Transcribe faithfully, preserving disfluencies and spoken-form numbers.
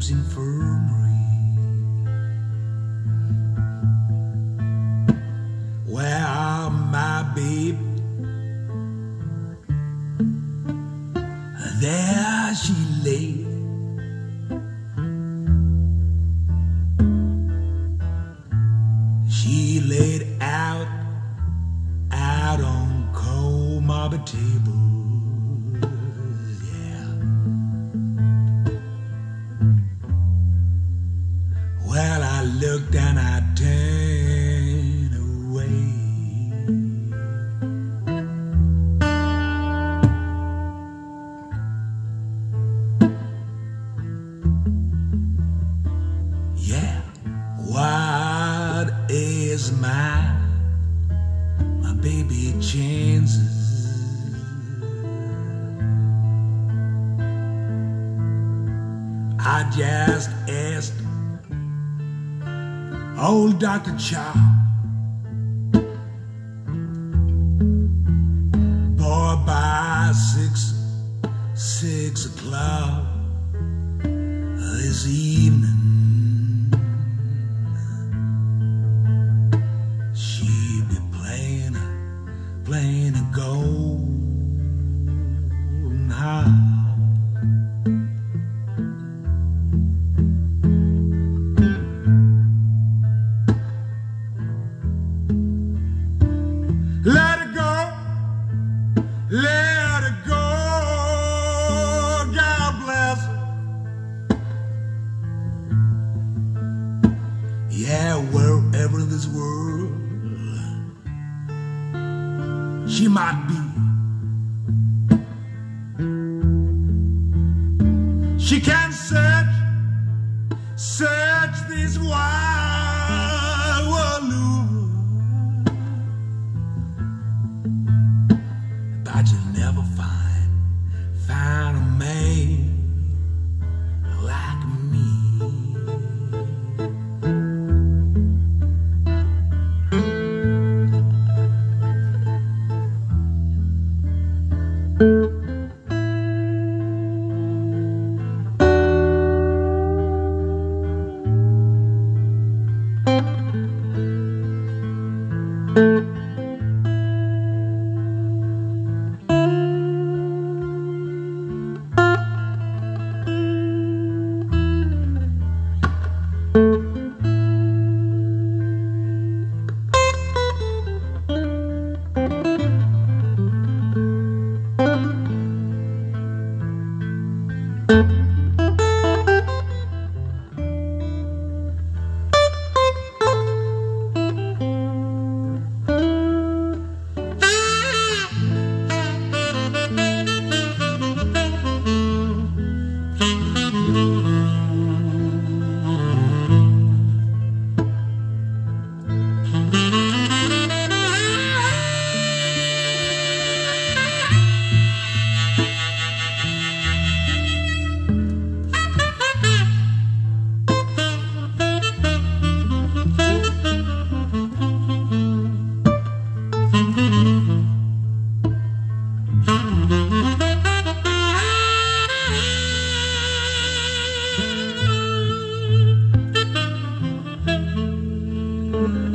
James Infirmary, where my babe, there she lay. She laid out, out on cold marble tables, yeah. Well, I looked and I turned away. Yeah, what is my, my baby chances? I just asked old Doctor Chow, boy, by six, six o'clock this evening, she'd be playing, playing a golden harp. Let it go, let it go, God bless her. Yeah, wherever in this world she might be, she can search, search this wide world over, but you'll never find, find a man like me. Mm-hmm.